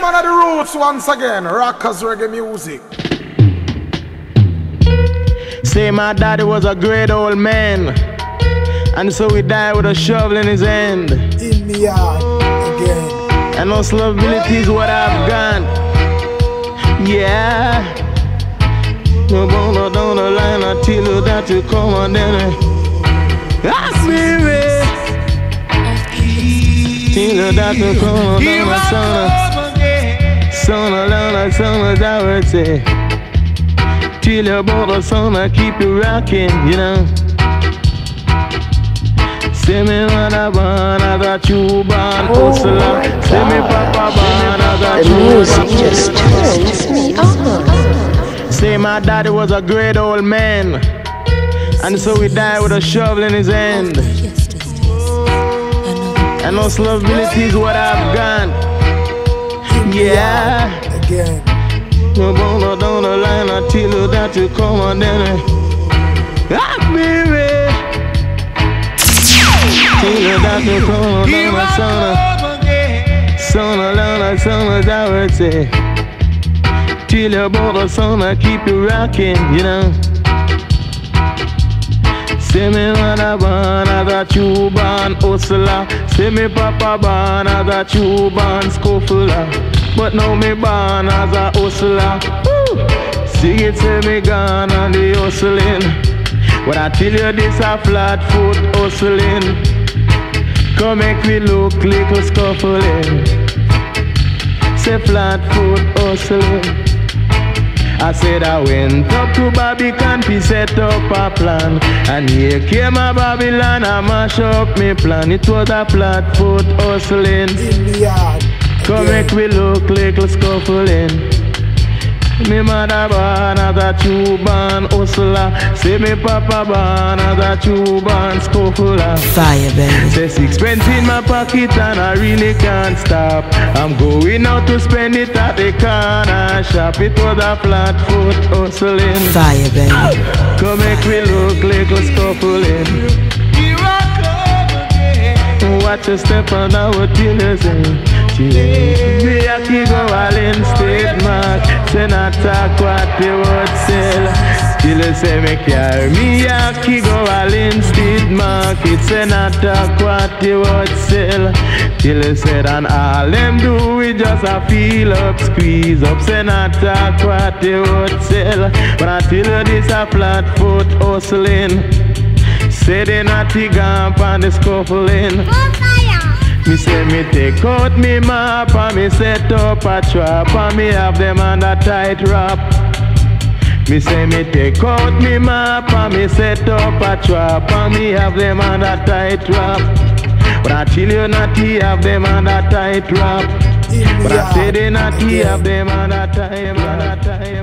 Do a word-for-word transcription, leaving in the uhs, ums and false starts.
man of the roots once again. Rockers reggae music. Say my daddy was a great old man, and so he died with a shovel in his hand. In me yard again. And no slability is what I've got. Yeah. No bone down the line until you that you come on then. Ask me, till you that you come on down the sun. Son alone, son as I would say. Till you bought the sun, I keep you rocking, you know. Say me mother born as a true born hustler. Say me papa born as a true born hustler. The music just turns me on. Say my daddy was a great old man, and so he died with a shovel in his hand. And no slability is what I've got. Yeah. Again. No bone down the line until you that you come on then. Ah, baby. Till you that you come on down the sun. Son alone, son as I would say. Till you bought the sun, I keep you rocking, you know. Say me mother born as a true born hustler. Say me papa born as a true born scuffler. But now me born as a hustler. Woo! See it, say me gone on the hustling. When I tell you this a flat foot hustling, come make me look little scuffling. Say flat foot hustling. I said I went up to Barbican to set up a plan, and here came a Babylon, I mash up me plan. It was a flat foot hustling. In the yard. Come make me look little scuffling. Me mother born as a true born hustler. Say me papa born as a true born scuffler. Fire, baby. Say sixpence in my pocket and I really can't stop. I'm going out to spend it at the corner shop. It was a flat foot hustling. Fire, baby. Come make me look little scuffling. Watch your step and I will tell you say. Me a keep go all in state mark. Say not talk what they would sell. Till you say me carry. Me a keep go all in state market. Say not talk what they would sell. Till you said and all them do we just a feel up, squeeze up. Say not talk what they would sell. But I tell you this a flat foot hustling. Say they not the gump and the scuffling. Me say me take out me map and me set up a trap and me have them on a tight wrap. Me say me take out me map and me set up a trap and me have them on a tight wrap. But I tell you not he have them on a tight wrap. But I say they not he have them on a tight, on a tight.